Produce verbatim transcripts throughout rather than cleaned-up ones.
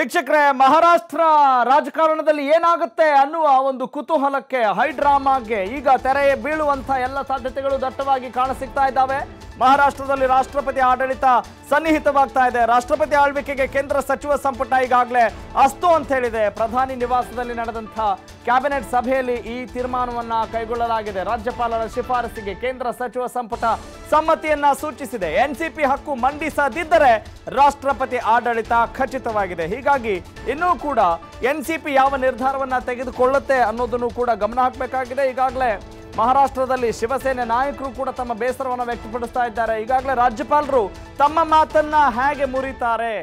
ವೀಕ್ಷಕರೇ, ಮಹಾರಾಷ್ಟ್ರ ರಾಜಕಾರಣದಲ್ಲಿ ಏನಾಗುತ್ತೆ ಅನ್ನುವ ಒಂದು ಕುತೂಹಲಕ್ಕೆ, ಹೈ ಡ್ರಾಮಾಗೆ ಈಗ ತೆರೆ ಬೀಳುವಂತ ಎಲ್ಲ ಸಾಧ್ಯತೆಗಳು ದಟ್ಟವಾಗಿ ಕಾಣಸಿಗ್ತಾ ಇದ್ದಾವೆ. ಮಹಾರಾಷ್ಟ್ರದಲ್ಲಿ ರಾಷ್ಟ್ರಪತಿ ಆಡಳಿತ ಸನ್ನಿಹಿತವಾಗ್ತಾ ಇದೆ. ರಾಷ್ಟ್ರಪತಿ ಆಳ್ವಿಕೆಗೆ ಕೇಂದ್ರ ಸಚಿವ ಸಂಪುಟ ಈಗಾಗಲೇ ಅಸ್ತು ಅಂತ ಹೇಳಿದೆ. ಪ್ರಧಾನಿ ನಿವಾಸದಲ್ಲಿ ನಡೆದಂತ ಕ್ಯಾಬಿನೆಟ್ ಸಭೆಯಲ್ಲಿ ಈ ತೀರ್ಮಾನವನ್ನ ಕೈಗೊಳ್ಳಲಾಗಿದೆ. ರಾಜ್ಯಪಾಲರ ಶಿಫಾರಸಿಗೆ ಕೇಂದ್ರ ಸಚಿವ ಸಂಪುಟ ಸಮ್ಮತಿಯನ್ನ ಸೂಚಿಸಿದೆ. ಎನ್ಸಿಪಿ ಹಕ್ಕು ಮಂಡಿಸದಿದ್ದರೆ ರಾಷ್ಟ್ರಪತಿ ಆಡಳಿತ ಖಚಿತವಾಗಿದೆ. ಹೀಗಾಗಿ ಇನ್ನೂ ಕೂಡ ಎನ್ಸಿಪಿ ಯಾವ ನಿರ್ಧಾರವನ್ನ ತೆಗೆದುಕೊಳ್ಳುತ್ತೆ ಅನ್ನೋದನ್ನು ಕೂಡ ಗಮನ ಹಾಕಬೇಕಾಗಿದೆ. ಈಗಾಗಲೇ ಮಹಾರಾಷ್ಟ್ರದಲ್ಲಿ ಶಿವಸೇನೆ ನಾಯಕರು ಕೂಡ ತಮ್ಮ ಬೇಸರವನ್ನು ವ್ಯಕ್ತಪಡಿಸ್ತಾ ಇದ್ದಾರೆ. ಈಗಾಗಲೇ ರಾಜ್ಯಪಾಲರು ತಮ್ಮ ಮಾತನ್ನ ಹೇಗೆ ಮುರಿತಾರೆ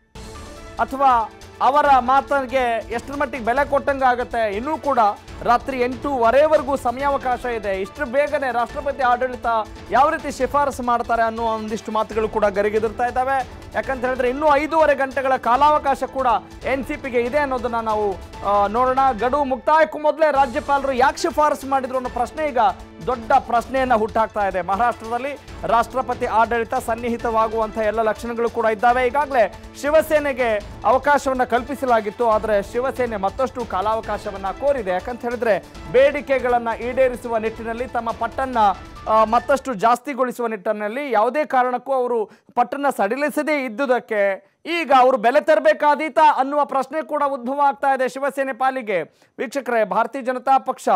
ಅಥವಾ ಅವರ ಮಾತಿಗೆ ಎಷ್ಟರ ಮಟ್ಟಿಗೆ ಬೆಲೆ ಕೊಟ್ಟಂಗಾಗುತ್ತೆ. ಇನ್ನೂ ಕೂಡ ರಾತ್ರಿ ಎಂಟೂವರೆವರೆಗೂ ಸಮಯಾವಕಾಶ ಇದೆ. ಇಷ್ಟು ಬೇಗನೆ ರಾಷ್ಟ್ರಪತಿ ಆಡಳಿತ ಯಾವ ರೀತಿ ಶಿಫಾರಸು ಮಾಡ್ತಾರೆ ಅನ್ನೋ ಒಂದಿಷ್ಟು ಮಾತುಗಳು ಕೂಡ ಗರಿಗೆದರ್ತಾ ಇದ್ದಾವೆ. ಯಾಕಂತ ಹೇಳಿದ್ರೆ ಇನ್ನೂ ಐದೂವರೆ ಗಂಟೆಗಳ ಕಾಲಾವಕಾಶ ಕೂಡ ಎನ್ ಸಿ ಪಿಗೆ ಇದೆ ಅನ್ನೋದನ್ನ ನಾವು ನೋಡೋಣ. ಗಡುವು ಮುಕ್ತಾಯಕ್ಕೂ ಮೊದಲೇ ರಾಜ್ಯಪಾಲರು ಯಾಕೆ ಶಿಫಾರಸು ಮಾಡಿದ್ರು ಅನ್ನೋ ಪ್ರಶ್ನೆ ಈಗ ದೊಡ್ಡ ಪ್ರಶ್ನೆಯನ್ನ ಹುಟ್ಟಾಕ್ತಾ ಇದೆ. ಮಹಾರಾಷ್ಟ್ರದಲ್ಲಿ ರಾಷ್ಟ್ರಪತಿ ಆಡಳಿತ ಸನ್ನಿಹಿತವಾಗುವಂತಹ ಎಲ್ಲ ಲಕ್ಷಣಗಳು ಕೂಡ ಇದ್ದಾವೆ. ಈಗಾಗಲೇ ಶಿವಸೇನೆಗೆ ಅವಕಾಶವನ್ನ ಕಲ್ಪಿಸಲಾಗಿತ್ತು. ಆದರೆ ಶಿವಸೇನೆ ಮತ್ತಷ್ಟು ಕಾಲಾವಕಾಶವನ್ನ ಕೋರಿದೆ. ಯಾಕಂತ ಹೇಳಿದ್ರೆ ಬೇಡಿಕೆಗಳನ್ನ ಈಡೇರಿಸುವ ನಿಟ್ಟಿನಲ್ಲಿ, ತಮ್ಮ ಪಟ್ಟನ್ನ ಮತ್ತಷ್ಟು ಜಾಸ್ತಿಗೊಳಿಸುವ ನಿಟ್ಟಿನಲ್ಲಿ ಯಾವುದೇ ಕಾರಣಕ್ಕೂ ಅವರು ಪಟ್ಟನ್ನ ಸಡಿಲಿಸದೇ ಇದ್ದುದಕ್ಕೆ ಈಗ ಅವರು ಬೆಲೆ ತರಬೇಕಾದೀತ ಅನ್ನುವ ಪ್ರಶ್ನೆ ಕೂಡ ಉದ್ಭವ ಆಗ್ತಾ ಇದೆ ಶಿವಸೇನೆ ಪಾಲಿಗೆ. ವೀಕ್ಷಕರೇ, ಭಾರತೀಯ ಜನತಾ ಪಕ್ಷ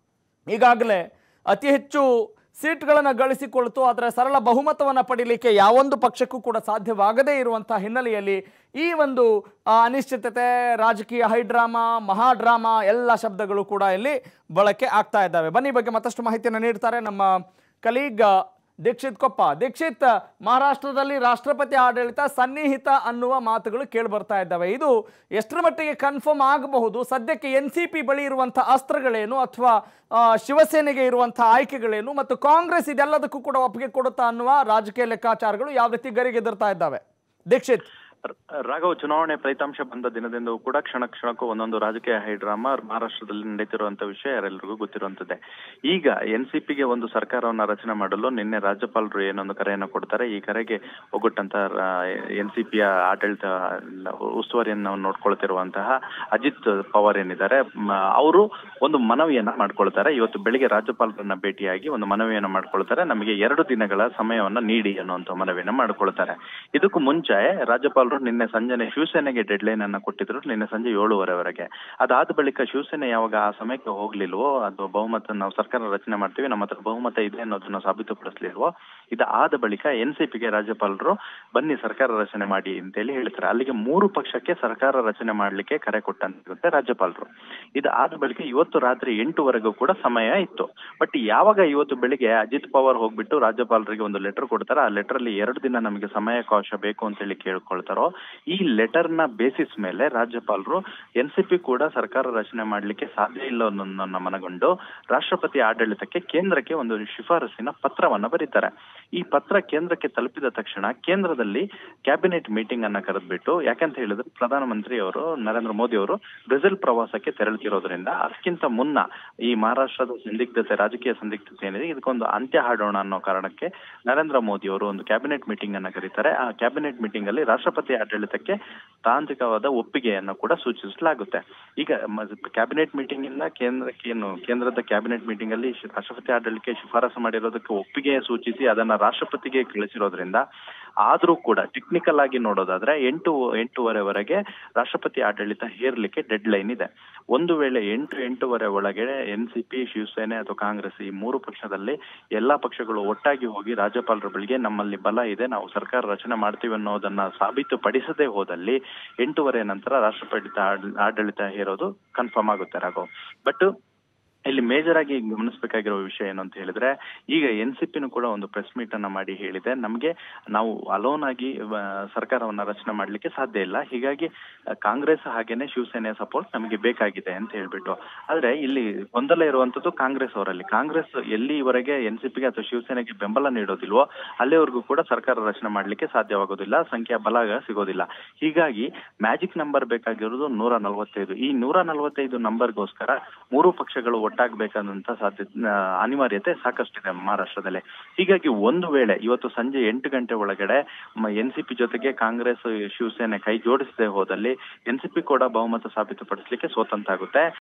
ಈಗಾಗಲೇ ಅತಿ ಹೆಚ್ಚು ಸೀಟ್ಗಳನ್ನು ಗಳಿಸಿಕೊಳ್ತು. ಆದರೆ ಸರಳ ಬಹುಮತವನ್ನು ಪಡೀಲಿಕ್ಕೆ ಯಾವೊಂದು ಪಕ್ಷಕ್ಕೂ ಕೂಡ ಸಾಧ್ಯವಾಗದೇ ಇರುವಂಥ ಹಿನ್ನೆಲೆಯಲ್ಲಿ ಈ ಒಂದು ಅನಿಶ್ಚಿತತೆ, ರಾಜಕೀಯ ಹೈಡ್ರಾಮಾ, ಮಹಾಡ್ರಾಮಾ ಎಲ್ಲ ಶಬ್ದಗಳು ಕೂಡ ಇಲ್ಲಿ ಬಳಕೆ ಆಗ್ತಾ ಇದ್ದಾವೆ. ಬನ್ನಿ ಬಗ್ಗೆ ಮತ್ತಷ್ಟು ಮಾಹಿತಿಯನ್ನು ನೀಡ್ತಾರೆ ನಮ್ಮ ಕಲೀಗ್ ದೀಕ್ಷಿತ್ ಕೊಪ್ಪ. ದೀಕ್ಷಿತ್, ಮಹಾರಾಷ್ಟ್ರದಲ್ಲಿ ರಾಷ್ಟ್ರಪತಿ ಆಡಳಿತ ಸನ್ನಿಹಿತ ಅನ್ನುವ ಮಾತುಗಳು ಕೇಳಿ ಬರ್ತಾ ಇದ್ದಾವೆ. ಇದು ಎಷ್ಟರ ಮಟ್ಟಿಗೆ ಕನ್ಫರ್ಮ್ ಆಗಬಹುದು? ಸದ್ಯಕ್ಕೆ ಎನ್ ಸಿ ಪಿ ಬಳಿ ಇರುವಂತಹ ಅಸ್ತ್ರಗಳೇನು ಅಥವಾ ಶಿವಸೇನೆಗೆ ಇರುವಂತಹ ಆಯ್ಕೆಗಳೇನು ಮತ್ತು ಕಾಂಗ್ರೆಸ್ ಇದೆಲ್ಲದಕ್ಕೂ ಕೂಡ ಒಪ್ಪಿಗೆ ಕೊಡುತ್ತಾ ಅನ್ನುವ ರಾಜಕೀಯ ಲೆಕ್ಕಾಚಾರಗಳು ಯಾವ ರೀತಿ ಗರಿಗೆದರ್ತಾ ಇದ್ದಾವೆ? ದೀಕ್ಷಿತ್. ರಾಘವ್, ಚುನಾವಣೆ ಫಲಿತಾಂಶ ಬಂದ ದಿನದಿಂದ ಕೂಡ ಕ್ಷಣ ಕ್ಷಣಕ್ಕೂ ಒಂದೊಂದು ರಾಜಕೀಯ ಹೈಡ್ರಾಮಾ ಮಹಾರಾಷ್ಟ್ರದಲ್ಲಿ ನಡೀತಿರುವಂತಹ ವಿಷಯ ಯಾರೆಲ್ಲರಿಗೂ ಗೊತ್ತಿರುವಂತದ್ದೇ. ಈಗ ಎನ್ ಸಿ ಪಿಗೆ ಒಂದು ಸರ್ಕಾರವನ್ನ ರಚನೆ ಮಾಡಲು ನಿನ್ನೆ ರಾಜ್ಯಪಾಲರು ಏನೊಂದು ಕರೆಯನ್ನು ಕೊಡ್ತಾರೆ. ಈ ಕರೆಗೆ ಒಗ್ಗಟ್ಟಂತ ಎನ್ ಸಿ ಪಿಯ ಆಡಳಿತ ಉಸ್ತುವಾರಿಯನ್ನು ನೋಡ್ಕೊಳ್ತಿರುವಂತಹ ಅಜಿತ್ ಪವಾರ್ ಏನಿದ್ದಾರೆ, ಅವರು ಒಂದು ಮನವಿಯನ್ನ ಮಾಡ್ಕೊಳ್ತಾರೆ. ಇವತ್ತು ಬೆಳಿಗ್ಗೆ ರಾಜ್ಯಪಾಲರನ್ನ ಭೇಟಿಯಾಗಿ ಒಂದು ಮನವಿಯನ್ನ ಮಾಡ್ಕೊಳ್ತಾರೆ. ನಮಗೆ ಎರಡು ದಿನಗಳ ಸಮಯವನ್ನ ನೀಡಿ ಅನ್ನುವಂತ ಮನವಿಯನ್ನ ಮಾಡ್ಕೊಳ್ತಾರೆ. ಇದಕ್ಕೂ ಮುಂಚೆ ರಾಜ್ಯಪಾಲರು ನಿನ್ನೆ ಸಂಜೆ ಶಿವಸೇನೆಗೆ ಡೆಡ್ ಲೈನ್ ಅನ್ನ ಕೊಟ್ಟಿದ್ರು. ನಿನ್ನೆ ಸಂಜೆ ಏಳುವರೆವರೆಗೆ. ಅದಾದ ಬಳಿಕ ಶಿವಸೇನೆ ಯಾವಾಗ ಆ ಸಮಯಕ್ಕೆ ಹೋಗ್ಲಿಲ್ವೋ, ಅದು ಬಹುಮತ ನಾವು ಸರ್ಕಾರ ರಚನೆ ಮಾಡ್ತೀವಿ, ನಮ್ಮ ಹತ್ರ ಬಹುಮತ ಇದೆ ಅನ್ನೋದನ್ನ ಸಾಬೀತುಪಡಿಸ್ಲಿಲ್ವೋ, ಇದಾದ ಬಳಿಕ ಎನ್ ಸಿ ಪಿಗೆ ರಾಜ್ಯಪಾಲರು ಬನ್ನಿ ಸರ್ಕಾರ ರಚನೆ ಮಾಡಿ ಅಂತೇಳಿ ಹೇಳ್ತಾರೆ. ಅಲ್ಲಿಗೆ ಮೂರು ಪಕ್ಷಕ್ಕೆ ಸರ್ಕಾರ ರಚನೆ ಮಾಡ್ಲಿಕ್ಕೆ ಕರೆ ಕೊಟ್ಟಂತಿರುತ್ತೆ ರಾಜ್ಯಪಾಲರು. ಇದಾದ ಬಳಿಕ ಇವತ್ತು ರಾತ್ರಿ ಎಂಟುವರೆಗೂ ಕೂಡ ಸಮಯ ಇತ್ತು. ಬಟ್ ಯಾವಾಗ ಇವತ್ತು ಬೆಳಿಗ್ಗೆ ಅಜಿತ್ ಪವಾರ್ ಹೋಗ್ಬಿಟ್ಟು ರಾಜ್ಯಪಾಲರಿಗೆ ಒಂದು ಲೆಟರ್ ಕೊಡ್ತಾರೆ, ಆ ಲೆಟರ್ ಅಲ್ಲಿ ಎರಡು ದಿನ ನಮಗೆ ಸಮಯಾವಕಾಶ ಬೇಕು ಅಂತ ಹೇಳಿ ಕೇಳ್ಕೊಳ್ತಾರೋ, ಈ ಲೆಟರ್ ನ ಬೇಸಿಸ್ ಮೇಲೆ ರಾಜ್ಯಪಾಲರು ಎನ್ ಸಿ ಪಿ ಕೂಡ ಸರ್ಕಾರ ರಚನೆ ಮಾಡ್ಲಿಕ್ಕೆ ಸಾಧ್ಯ ಇಲ್ಲ ಅನ್ನೋದನ್ನ ಮನಗೊಂಡು ರಾಷ್ಟ್ರಪತಿ ಆಡಳಿತಕ್ಕೆ ಕೇಂದ್ರಕ್ಕೆ ಒಂದು ಶಿಫಾರಸಿನ ಪತ್ರವನ್ನ ಬರೀತಾರೆ. ಈ ಪತ್ರ ಕೇಂದ್ರಕ್ಕೆ ತಲುಪಿದ ತಕ್ಷಣ ಕೇಂದ್ರದಲ್ಲಿ ಕ್ಯಾಬಿನೆಟ್ ಮೀಟಿಂಗ್ ಅನ್ನ ಕರೆದ್ಬಿಟ್ಟು, ಯಾಕಂತ ಹೇಳಿದ್ರೆ ಪ್ರಧಾನಮಂತ್ರಿ ಅವರು ನರೇಂದ್ರ ಮೋದಿ ಅವರು ಬ್ರೆಜಿಲ್ ಪ್ರವಾಸಕ್ಕೆ ತೆರಳುತ್ತಿರೋದ್ರಿಂದ ಅದಕ್ಕಿಂತ ಮುನ್ನ ಈ ಮಹಾರಾಷ್ಟ್ರದ ಸಂದಿಗ್ಧತೆ, ರಾಜಕೀಯ ಸಂದಿಗ್ಧತೆ ಏನಿದೆ, ಇದಕ್ಕೊಂದು ಅಂತ್ಯ ಹಾಡೋಣ ಅನ್ನೋ ಕಾರಣಕ್ಕೆ ನರೇಂದ್ರ ಮೋದಿ ಅವರು ಒಂದು ಕ್ಯಾಬಿನೆಟ್ ಮೀಟಿಂಗ್ ಅನ್ನ ಕರೀತಾರೆ. ಆ ಕ್ಯಾಬಿನೆಟ್ ಮೀಟಿಂಗ್ ಅಲ್ಲಿ ರಾಷ್ಟ್ರಪತಿ ಆಡಳಿತಕ್ಕೆ ತಾಂತ್ರಿಕವಾದ ಒಪ್ಪಿಗೆಯನ್ನು ಕೂಡ ಸೂಚಿಸಲಾಗುತ್ತೆ. ಈಗ ಕ್ಯಾಬಿನೆಟ್ ಮೀಟಿಂಗ್ ಇಂದ ಕೇಂದ್ರಕ್ಕೆ ಏನು ಕೇಂದ್ರದ ಕ್ಯಾಬಿನೆಟ್ ಮೀಟಿಂಗ್ ಅಲ್ಲಿ ರಾಷ್ಟ್ರಪತಿ ಆಡಳಿತಕ್ಕೆ ಶಿಫಾರಸು ಮಾಡಿರೋದಕ್ಕೆ ಒಪ್ಪಿಗೆ ಸೂಚಿಸಿ ಅದನ್ನ ರಾಷ್ಟ್ರಪತಿಗೆ ಕಳಿಸಿರೋದ್ರಿಂದ, ಆದ್ರೂ ಕೂಡ ಟೆಕ್ನಿಕಲ್ ಆಗಿ ನೋಡೋದಾದ್ರೆ ಎಂಟು ಎಂಟೂವರೆವರೆಗೆ ರಾಷ್ಟ್ರಪತಿ ಆಡಳಿತ ಹೇರ್ಲಿಕ್ಕೆ ಡೆಡ್ ಲೈನ್ ಇದೆ. ಒಂದು ವೇಳೆ ಎಂಟು ಎಂಟೂವರೆ ಒಳಗೆ ಎನ್ ಸಿ ಪಿ, ಶಿವಸೇನೆ ಅಥವಾ ಕಾಂಗ್ರೆಸ್ ಈ ಮೂರು ಪಕ್ಷದಲ್ಲಿ ಎಲ್ಲಾ ಪಕ್ಷಗಳು ಒಟ್ಟಾಗಿ ಹೋಗಿ ರಾಜ್ಯಪಾಲರ ಬಳಿಗೆ ನಮ್ಮಲ್ಲಿ ಬಲ ಇದೆ, ನಾವು ಸರ್ಕಾರ ರಚನೆ ಮಾಡ್ತೀವಿ ಅನ್ನೋದನ್ನ ಸಾಬೀತು ಪಡಿಸದೇ ಹೋದಲ್ಲಿ ಎಂಟೂವರೆ ನಂತರ ರಾಷ್ಟ್ರಪತಿ ಆಡಳಿತ ಹೇರೋದು ಕನ್ಫರ್ಮ್ ಆಗುತ್ತೆ ರಾಘವ್. ಬಟ್ ಇಲ್ಲಿ ಮೇಜರ್ ಆಗಿ ಗಮನಿಸಬೇಕಾಗಿರೋ ವಿಷಯ ಏನು ಅಂತ ಹೇಳಿದ್ರೆ, ಈಗ ಎನ್ ಸಿ ಪಿನೂ ಕೂಡ ಒಂದು ಪ್ರೆಸ್ ಮೀಟ್ ಅನ್ನ ಮಾಡಿ ಹೇಳಿದೆ, ನಮಗೆ ನಾವು ಅಲೋನ್ ಆಗಿ ಸರ್ಕಾರವನ್ನ ರಚನೆ ಮಾಡ್ಲಿಕ್ಕೆ ಸಾಧ್ಯ ಇಲ್ಲ, ಹೀಗಾಗಿ ಕಾಂಗ್ರೆಸ್ ಹಾಗೇನೆ ಶಿವಸೇನೆಯ ಸಪೋರ್ಟ್ ನಮಗೆ ಬೇಕಾಗಿದೆ ಅಂತ ಹೇಳ್ಬಿಟ್ಟು. ಆದ್ರೆ ಇಲ್ಲಿ ಗೊಂದಲ ಇರುವಂತದ್ದು ಕಾಂಗ್ರೆಸ್ ಅವರಲ್ಲಿ. ಕಾಂಗ್ರೆಸ್ ಎಲ್ಲಿವರೆಗೆ ಎನ್ ಸಿ ಪಿಗೆ ಅಥವಾ ಶಿವಸೇನೆಗೆ ಬೆಂಬಲ ನೀಡೋದಿಲ್ವೋ ಅಲ್ಲಿವರೆಗೂ ಕೂಡ ಸರ್ಕಾರ ರಚನೆ ಮಾಡ್ಲಿಕ್ಕೆ ಸಾಧ್ಯವಾಗೋದಿಲ್ಲ, ಸಂಖ್ಯಾ ಬಲ ಸಿಗೋದಿಲ್ಲ. ಹೀಗಾಗಿ ಮ್ಯಾಜಿಕ್ ನಂಬರ್ ಬೇಕಾಗಿರೋದು ನೂರ ನಲವತ್ತೈದು. ಈ ನೂರ ನಲವತ್ತೈದು ನಂಬರ್ಗೋಸ್ಕರ ಮೂರು ಪಕ್ಷಗಳು ಒಟ್ಟಾಗಬೇಕಾದಂತ ಸಾಧ್ಯತೆ ಅನಿವಾರ್ಯತೆ ಸಾಕಷ್ಟಿದೆ ಮಹಾರಾಷ್ಟ್ರದಲ್ಲಿ. ಹೀಗಾಗಿ ಒಂದು ವೇಳೆ ಇವತ್ತು ಸಂಜೆ ಎಂಟು ಗಂಟೆ ಒಳಗಡೆ ಎನ್ ಸಿ ಪಿ ಜೊತೆಗೆ ಕಾಂಗ್ರೆಸ್ ಶಿವಸೇನೆ ಕೈ ಜೋಡಿಸದೆ ಹೋದಲ್ಲಿ ಎನ್ ಸಿ ಪಿ ಕೂಡ ಬಹುಮತ ಸಾಬೀತುಪಡಿಸಲಿಕ್ಕೆ ಸ್ವತಂತ್ರ ಆಗುತ್ತೆ.